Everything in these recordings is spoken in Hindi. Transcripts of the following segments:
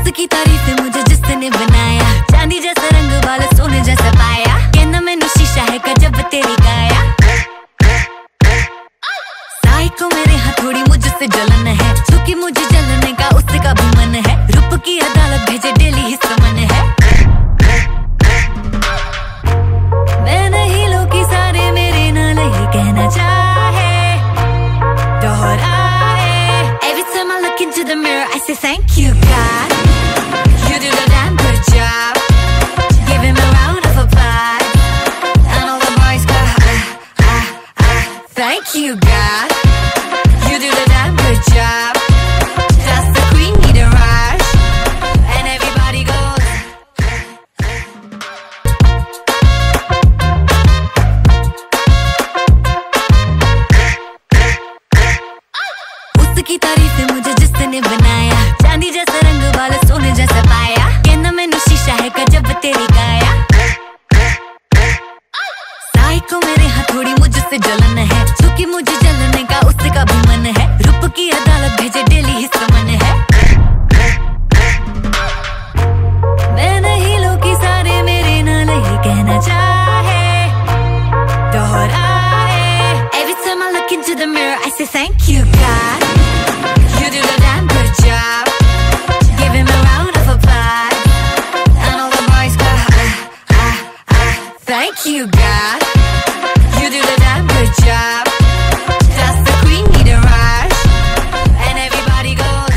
उसकी तारीफ है मुझे जिसने बनाया, चांदी जैसा रंग वाला सोने जैसा पाया, कहना मैनू शीशा है गजब तेरी काया। साइको मेरे हाथ थोड़ी मुझसे जलन है, क्योंकि मुझे जलने का उसका भी मन है, रूप की अदालत भेजे डेली ही समन है। मैं नहीं लोग की सारे मेरे नाल ही कहना चाहे, दोहराए। Every time I look into the mirror I say thank you God, you do the damn good job, give him a round of applause, and all the boys go thank you God, you do the damn good job, just the queen need a rush, and everybody goes उसकी तारीफ है मुझे जिसने बनाया, चांदी जैसा रंग वाला सोने जैसा पाया, कहना मैनू शीशा है गजब तेरी काया। साइको मेरे हाथ थोड़ी मुझसे जलन है, क्योंकि मुझे जलने का उसका भी मन है, रूप की अदालत भेजे डेली ही समन है। मैं नहीं लोग की सारे मेरे नाल ही कहना चाहे, दोहराए। Every time I look into the mirror I say thank you God, you do the damn good job, give him a round of applause, and all the boys go thank you God, you do the damn good job, just the queen need a rush, and everybody goes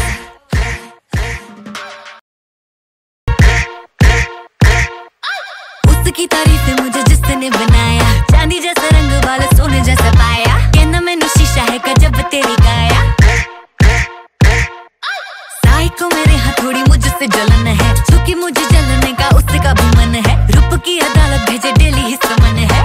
उसकी तारीफ है मुझे जिसने बनाया, चांदी जैसा रंग वाला सोने जैसा पाया, कहना मैनू शीशा है गजब तेरी काया। साइको मेरे हाथ थोड़ी मुझसे जलन है, क्योंकि मुझे जलने का उसका भी मन है, रूप की अदालत भेजे डेली ही समन है।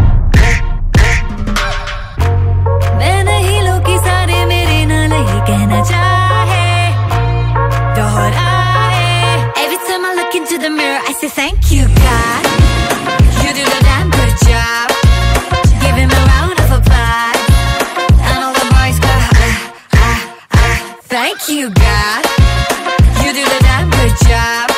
मैं नहीं लोग की सारे मेरे नाल ही कहना चाहे, दोहराए। Every time I look into the mirror I say thank you God, you do the damn good job, give him a round of applause, and all the boys go thank you God, you do the damn good job,